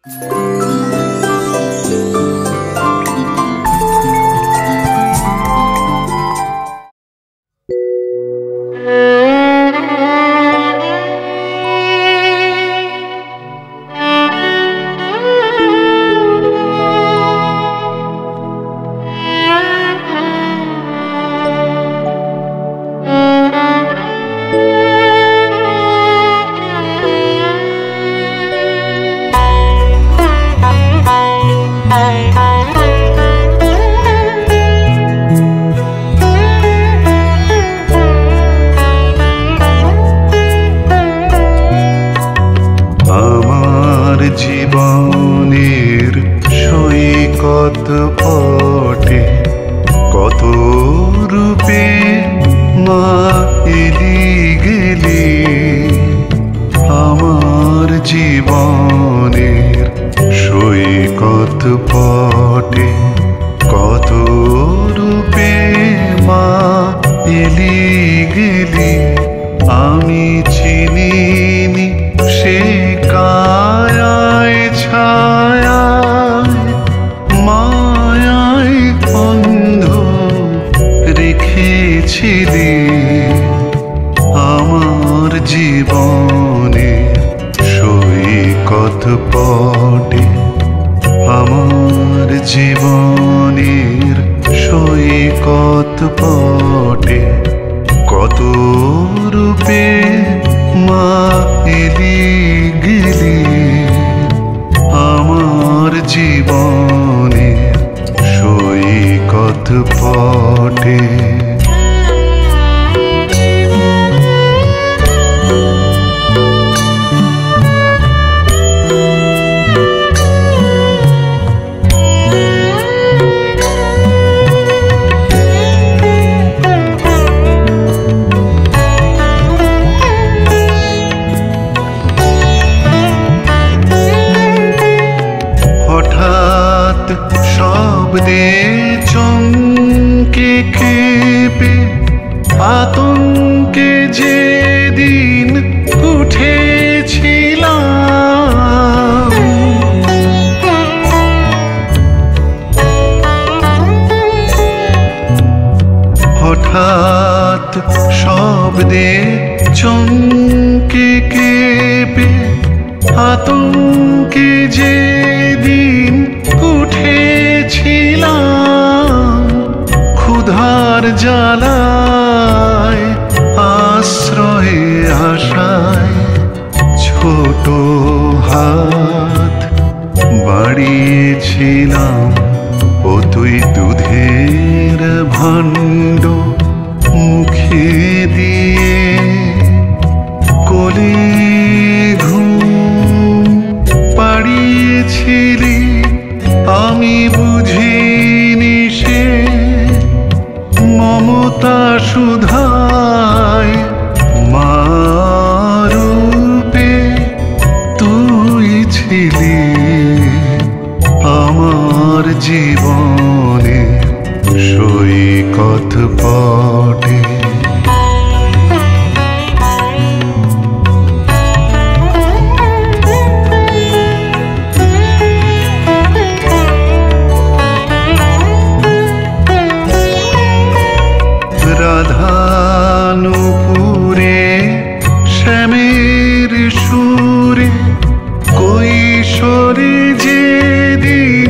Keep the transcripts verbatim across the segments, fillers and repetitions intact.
জীবনের সৈকত পটে কত রূপে মা এলি গেলি, আমার জীবনের সৈকত পটে কত রূপে মা এলি গেলি, আমি চিনিনি সে কায়ায় ছায়ায় মায়ায় অন্ধ রেখেছিলি, আমার জীবনের সৈকত পটে, আমার জীবনের সৈকত পটে কত রূপে মা এলি গেলি, আমার জীবনের সৈকত পটে। হঠাৎ শব্দে চমকে কেঁপে আতঙ্কে যেদিন উঠেছিলাম, হঠাৎ শব্দে চমকে কেঁপে আতঙ্কে যেদিন উঠেছিলাম, ক্ষুধার জ্বালায় আশ্রয়ে আশায় ছোট হাত বাড়িয়েছিলাম, ও তুই দুধের ভাণ্ড মুখে দিয়ে কোলে ঘুম পাড়িয়েছিলি, আমি বুঝিনি সে মমতা সুধায় মা রূপে তুই ছিলি, আমার জীবনে সৈকত পটে। রাধানুপুরে শ্যামের সুরে কৈশোরে যেদিন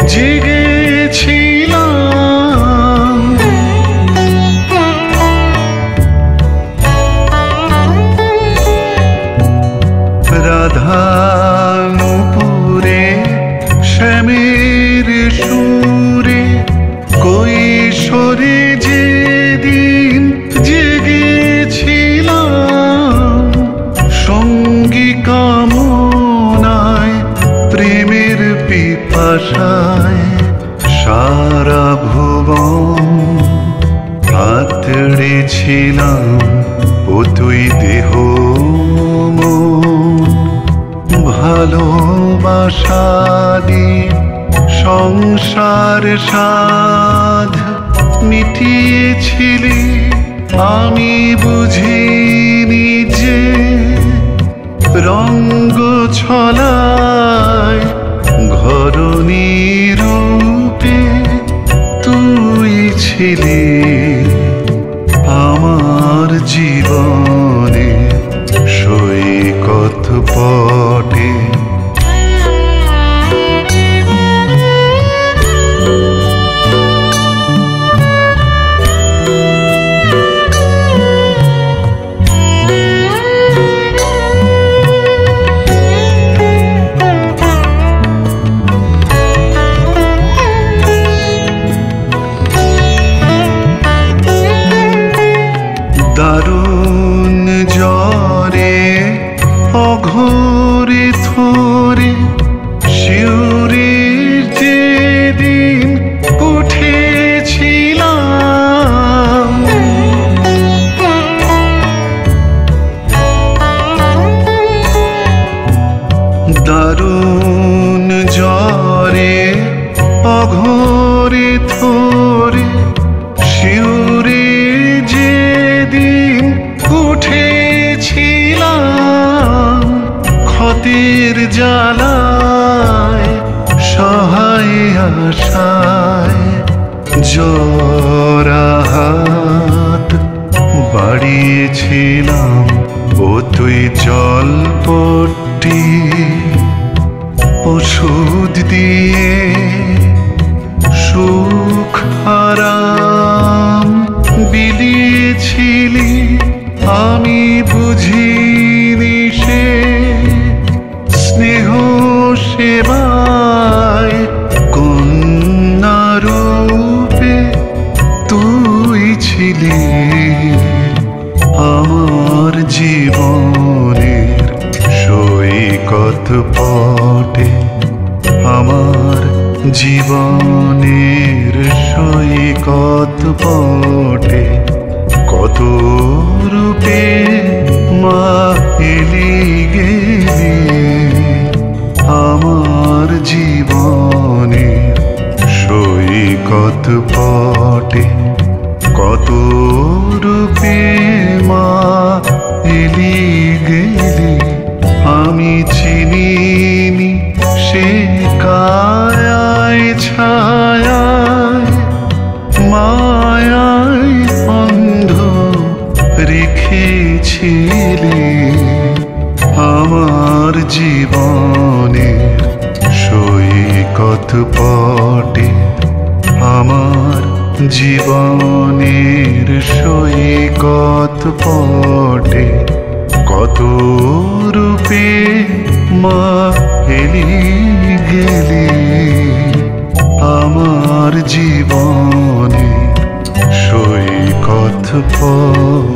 জেগেছিলাম, রাধানুপুরে শ্যামের সুরে কৈশোরে যেদিন জেগেছিলাম, সঙ্গী কামনায় প্রেমের পিপাসায় সারা ভুবন আঁতড়েছিলাম, ও তুই দেহ মন ভালোবাসা দিয়ে সংসার সাধ মিটিয়েছিলি, আমি বুঝিনি যে রঙ্গ ছলায় ছিলে আমার জীবনে সৈকত পটে। দারুণ জ্বরে অঘোরে থরে শিউরির যেদিন উঠেছিলাম, দারুণ জ্বরে অঘোরে থরে শিউরির যেদিন উঠেছিলাম, ক্ষতের জ্বালায় সহায় আশায় জরা হাত বাড়িয়েছিলাম। ও তুই জলপট্টি ওষুধ দিয়ে সুখ আরাম বিলিয়েছিলি, আমি বুঝিনি সে স্নেহ সেবায় কন্যারূপে তুই ছিলি আমার জীবনের সৈকত পটে, আমার জীবনের সৈকত পটে। কত রূপে মা এলি গেলি আমার জীবনের সৈকত পটে, কত রূপে মা এলি গেলি আমি চিনিনি সে কায়ায় ছায়ায় মায়ায় অন্ধ রেখেছিলি আমার জীবনের সৈকত পটে, আমার জীবনের সৈকত পটে। কত রূপে মা এলি গেলি আমার জীবনের সৈকত পটে।